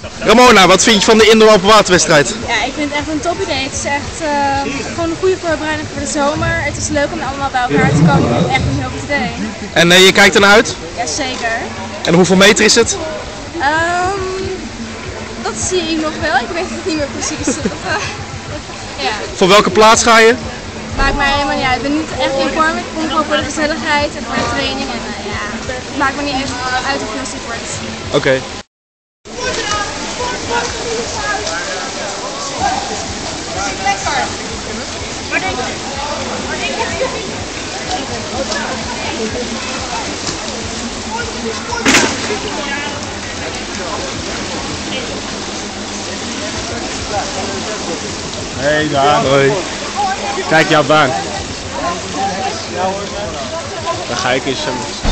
Ramona, wat vind je van de indoor open waterwedstrijd? Ja, ik vind het echt een top idee. Het is echt gewoon een goede voorbereiding voor de zomer. Het is leuk om allemaal bij elkaar te komen. Ik vind het echt een heel goed idee. En je kijkt ernaar uit? Jazeker. En hoeveel meter is het? Dat zie ik nog wel. Ik weet het niet meer precies. Ja. Voor welke plaats ga je? Maakt mij helemaal niet uit. Ik ben niet echt in vorm. Ik kom gewoon voor de gezelligheid en voor de training. En ja, het maakt me niet eens uit hoeveel het wordt. Oké. Hey Daan. Hoi. Kijk jouw baan. Dan ga ik eens